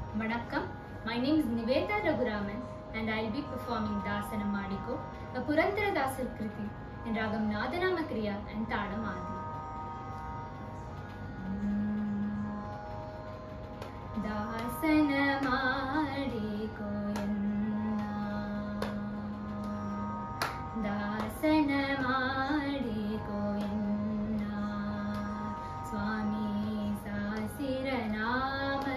Vanakkam, my name is Niveta Raghuraman and I will be performing Dasana Madiko, a Purandara Dasar Kriti in Ragam Nadanama Kriya and Tadam Adi. Dasana Madiko Enna, Dasana Madiko Enna, Swami Sasirana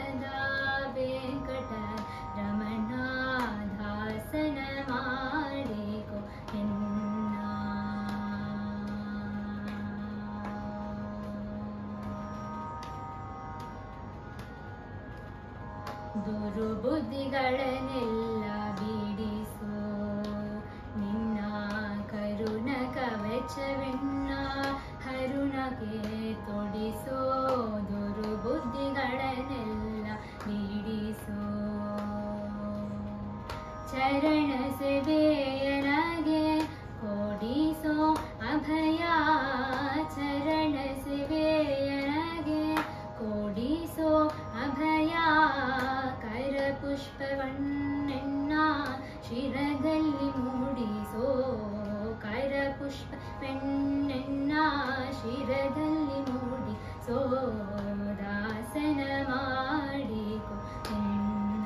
ದುರುಬುದ್ಧಿಗಳನ್ನೆಲ್ಲ ಬಿಡಿಸು ನಿನ್ನ ಕರುಣ ಕವಚವೆನ್ನ ಹರುಣಕ್ಕೆ ತೊಡಿಸೋ ದುರುಬುದ್ಧಿಗಳನ್ನೆಲ್ಲ ಬಿಡಿಸೋ ಚರಣ ಸೇವೆಯನಗೆ ಕೊಡಿಸೋ ಅಭಯ ಚರಣ ಸೇವೆಯನಗೆ ಕೊಡಿಸೋ ಅಭಯ ಪುಷ್ಪವನ್ನೆನ್ನ ಶಿರದಲ್ಲಿ ಮೂಡಿಸೋ ಕರಪುಷ್ಪವೆನ್ನೆನ್ನ ಶಿರದಲ್ಲಿ ಮೂಡಿಸೋ ದಾಸನ ಮಾಡಿಕೊ ಎನ್ನ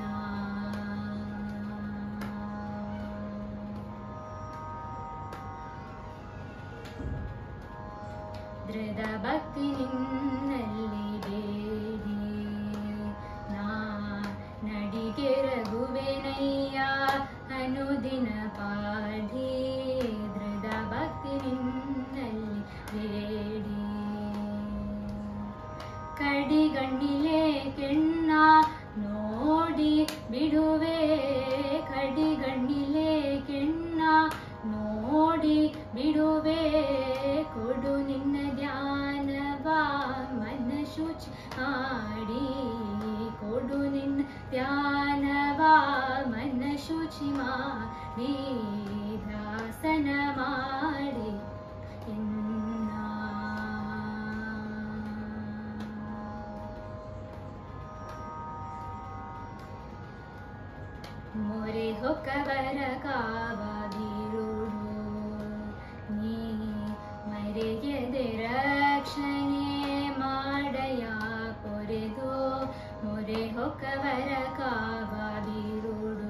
ದೃಢ ಭಕ್ತಿ ನಿನ್ನಲ್ಲಿ ಬೇಡಿ ನಡಿಗೆ ರಘುವೆನಯ್ಯ ಅನುದಿನ ಪಾಡಿ ದೃಢ ಭಕ್ತಿ ನಿನ್ನಲ್ಲಿ ಬೇಡಿ ಕಡಿಗಣ್ಣಿಲೆ ಕೆಣ್ಣ ನೋಡಿ ಬಿಡುವೆ ಕಡಿಗಣ್ಣಿಲೆ ಕೆಣ್ಣ ನೋಡಿ ಬಿಡುವೆ ಕೊಡು ನಿನ್ನ ಧ್ಯಾನವ ಮನ ಶುಚಿ ಮಾಡಿ ಕೊಡು ನಿನ್ನ ಧ್ಯಾನವ ಮನ ಶುಚಿ ಮಾಡಿ ದಾಸನ ಮಾಡಿ ಎನ್ನ ಮೊರೆ ಹೊಕ್ಕವರ ಕಾವ ಬೀರುಡು ನೀ ಮರೆಯದೆ ರಕ್ಷಣೆ ಮಾಡಯ ಪೊರೆದು ಮೊರೆ ಹೊಕ್ಕವರ ಕಾವ ಬೀರುಡು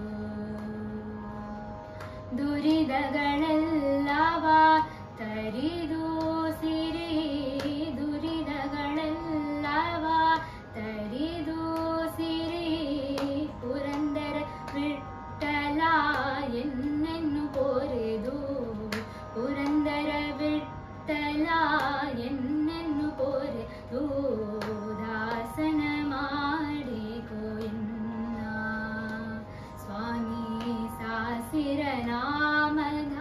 ದುರಿದಗಳೆಲ್ಲವ ತರಿದು ಸಿರಿ ದುರಿದಗಳೆಲ್ಲವ ತರಿದು ಸಿರಿ ಪುರಂದರ ವಿಠ್ಠಲ ಎನ್ನೆನ್ನು ಪೊರೆದು ಪುರಂದರ ವಿಠ್ಠಲ ಎನ್ನೆನ್ನು ಪೊರೆದು ದಾಸನ ಮಾಡಿಕೊ ಎನ್ನ ಸ್ವಾಮಿ ಸಾಸಿರನಾಮಧ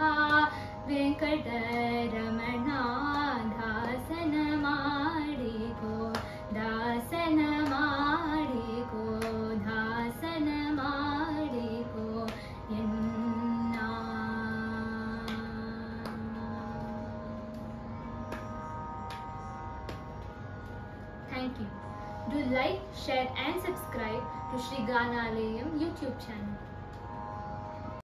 ವೆಂಕಟರಮಣ ದಾಸನ ಮಾಡಿಕೊ ದಾಸನ ಮಾಡಿಕೊ ದಾಸನ ಮಾಡಿಕೊ ಎನ್ನ Thank you. Do like, share and subscribe to Shri Ganalayam YouTube channel.